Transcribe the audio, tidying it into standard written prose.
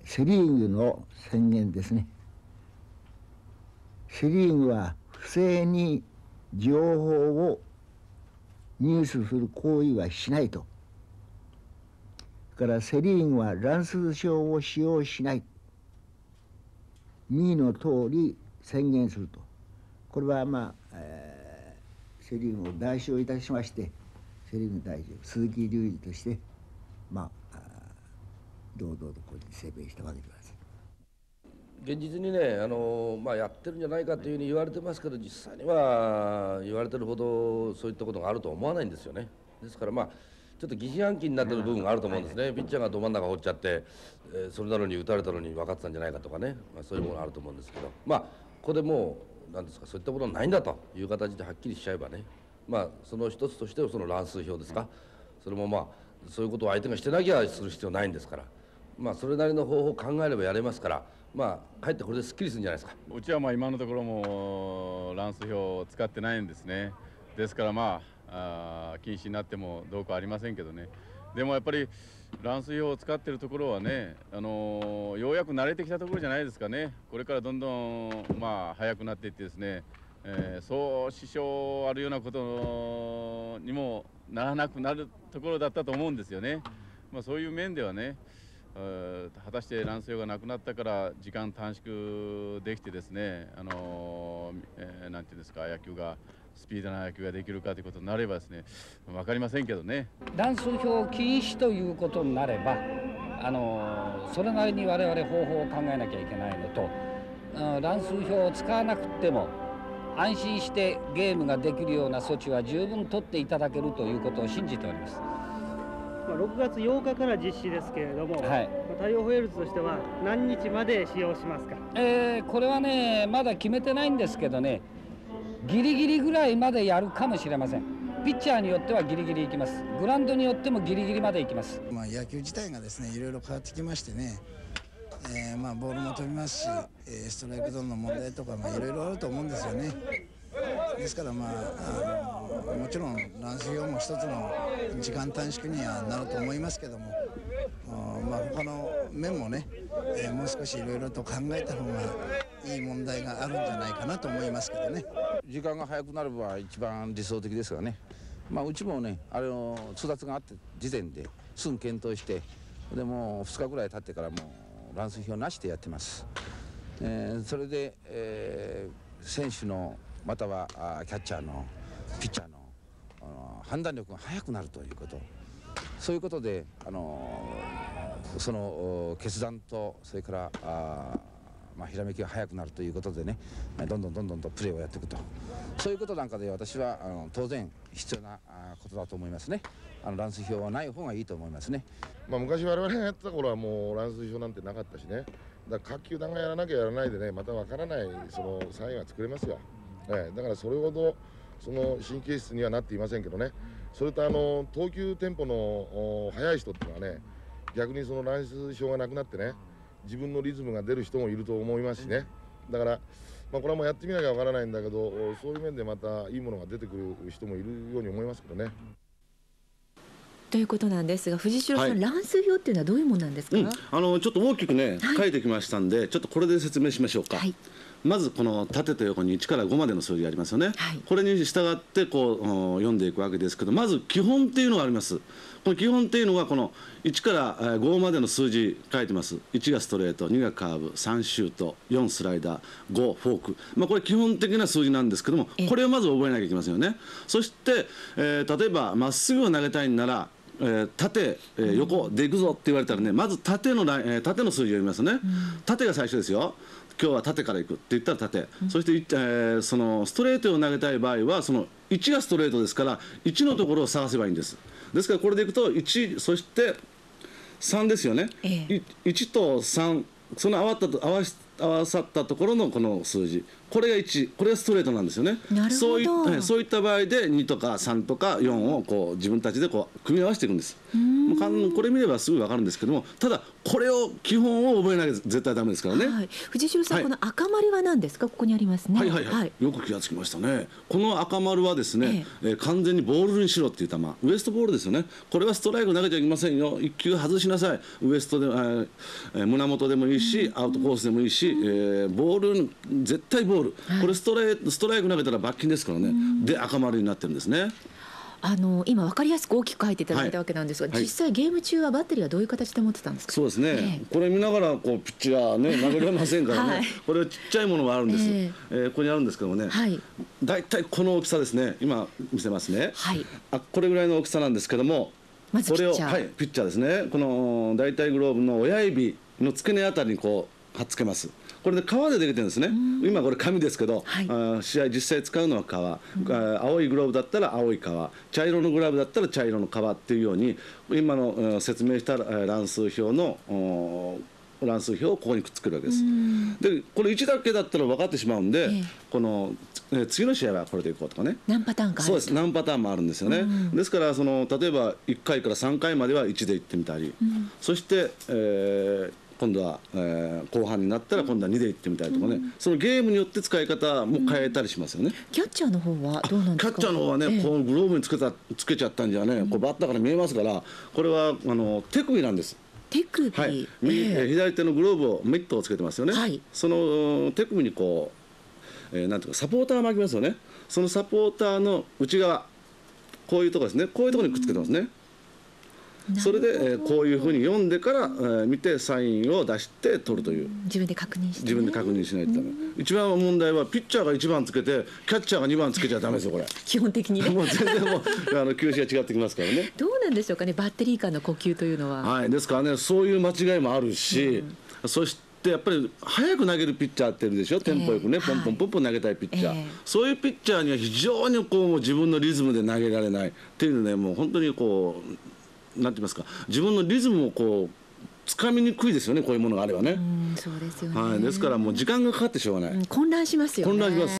セ・リーグの宣言ですね。セ・リーグは不正に情報を入手する行為はしないと。それからセ・リーグは乱数表を使用しない。右の通り宣言すると。これはセ・リーグを代表いたしまして、セ・リーグ代表鈴木隆二として堂々とこう声明したわけでございます。 現実にね、やってるんじゃないかというふうに言われてますけど、実際には言われてるほどそういったことがあるとは思わないんですよね。ですからちょっと疑心暗鬼になってる部分があると思うんですね。ピッチャーがど真ん中放っちゃって、それなのに打たれたのに分かってたんじゃないかとかね、そういうものがあると思うんですけど、ここでもう何ですか、そういったことはないんだという形ではっきりしちゃえばね、その一つとしてその乱数表ですか、それもそういうことを相手がしてなきゃする必要ないんですから、それなりの方法を考えればやれますから、かえってこれですっきりするんじゃないですか。 うちは今のところも乱数表を使ってないんですね。ですから禁止になってもどうかありませんけどね。でもやっぱり乱数表を使ってるところはね、ようやく慣れてきたところじゃないですかね。これからどんどん速くなっていってですね、そう支障あるようなことにもならなくなるところだったと思うんですよね。そういう面ではね、果たして乱数表がなくなったから時間短縮できてですね、なんていうんですか、野球がスピードな野球ができるかということになればですね、分かりませんけどね。 乱数表禁止ということになれば、それなりに我々方法を考えなきゃいけないのと、乱数表を使わなくても安心してゲームができるような措置は十分取っていただけるということを信じております。 6月8日から実施ですけれども、太陽ホエールズとしては何日まで使用しますか？ これはね、まだ決めてないんですけどね、ギリギリぐらいまでやるかもしれません。ピッチャーによってはギリギリいきます。グラウンドによってもギリギリまでいきます。 野球自体がですね、いろいろ変わってきましてね、ボールも飛びますし、ストライクゾーンの問題とかいろいろあると思うんですよね。ですからもちろん乱数表も一つの時間短縮にはなると思いますけども、他の面もね、もう少しいろいろと考えた方がいい問題があるんじゃないかなと思いますけどね。 時間が早くなれば一番理想的ですがね、うちもね、あれの通達があって時点ですぐ検討して、でもう2日ぐらい経ってからもう乱数表なしでやってます。それで、選手のまたはキャッチャーのピッチャーの判断力が速くなるということ、そういうことでその決断と、それからひらめきが速くなるということでね、どんどんとプレーをやっていくと、そういうことなんかで私は当然必要なことだと思いますね。乱数表はない方がいいと思いますね。 昔我々がやってた頃はもう乱数表なんてなかったしね、だから各球団がやらなきゃやらないでね、またわからないそのサインは作れますよ。だからそれほどその神経質にはなっていませんけどね。それと投球テンポの速い人っていうのはね、逆にその乱数表がなくなってね、自分のリズムが出る人もいると思いますしね。だからこれはもうやってみなきゃわからないんだけど、そういう面でまたいいものが出てくる人もいるように思いますけどね。 ということなんですが、藤代さん、乱数表っていうのはどういうものなんですか？ちょっと大きくね、書いてきましたんで、ちょっとこれで説明しましょうか。まずこの縦と横に1から5までの数字がありますよね。これに従ってこう読んでいくわけですけど、まず基本っていうのがあります。この基本っていうのがこの1から5までの数字書いてます。1がストレート、2がカーブ、3シュート、4スライダー、5フォーク、これ基本的な数字なんですけども、これをまず覚えなきゃいけませんよね。そして、例えばまっすぐを投げたいんなら縦、横でいくぞって言われたらね、まず縦の数字を読みますね。縦が最初ですよ。今日は縦からいくって言ったら縦、そして、そのストレートを投げたい場合はその1がストレートですから1のところを探せばいいんです。ですからこれでいくと1、そして3ですよね。1と3、その合わせわさったところのこの数字、これが1、これがストレートなんですよね。 なるほど。 そういった場合で2とか3とか4をこう自分たちでこう組み合わせていくんです。これ見ればすぐ分かるんですけども、ただこれを基本を覚えなきゃ絶対ダメですからね。 はい、藤代さん、この赤丸は何ですか？ここにありますね。 よく気がつきましたね。この赤丸はですね、完全にボールにしろっていう球、ウエストボールですよね。これはストライク投げちゃいけませんよ、1球外しなさい、ウエストで胸元でもいいし、アウトコースでもいいし、ボール絶対ボール、これストライク投げたら罰金ですからね。で赤丸になってるんですね。 今分かりやすく大きく書いていただいたわけなんですが、実際ゲーム中はバッテリーはどういう形で持ってたんですか？ そうですね、これ見ながらこうピッチャーね投げれませんからね、これはちっちゃいものがあるんです、ここにあるんですけどもね、だいたいこの大きさですね。今見せますね、これぐらいの大きさなんですけども、 まずピッチャー、 これをピッチャーですね、このだいたいグローブの親指の付け根あたりにこうはっつけます。これで革でできてるんですね。今これ紙ですけど、試合実際使うのは革、青いグローブだったら青い革、茶色のグラブだったら茶色の革っていうように、今の説明した乱数表をここにくっつけるわけです。でこれ1だけだったら分かってしまうんで、この次の試合はこれでいこうとかね、 何パターンかある。 そうです、何パターンもあるんですよね。ですから例えば1回から3回までは1でいってみたり、そして、今度は、後半になったら今度は2でいってみたりとかね、そのゲームによって使い方も変えたりしますよね。 キャッチャーの方はどうなんですか？ キャッチャーの方はね、このグローブにつけちゃったんじゃね、こうバッターから見えますから、これは手首なんです。 手首、 左手のグローブをミットをつけてますよね。その手首にこう、なんていうかサポーターを巻きますよね。そのサポーターの内側、こういうところですね、こういうところにくっつけてますね。それで、こういうふうに読んでから、見てサインを出して取るという、 自分で確認して、 自分で確認しないとダメ。一番問題はピッチャーが1番つけてキャッチャーが2番つけちゃダメですよ、これ。 基本的にね。 もう全然もう球種が違ってきますからね。 どうなんでしょうかね、バッテリー間の呼吸というのは。 ですからね、そういう間違いもあるし、そしてやっぱり早く投げるピッチャーっているでしょ、テンポよくね、ポンポンポンポン投げたいピッチャー、そういうピッチャーには非常にこう自分のリズムで投げられないっていうね、もう本当にこうなんて言いますか、自分のリズムをこうつかみにくいですよね、こういうものがあればね。 そうですよね。 ですからもう時間がかかってしょうがない。 混乱しますよね。 混乱します。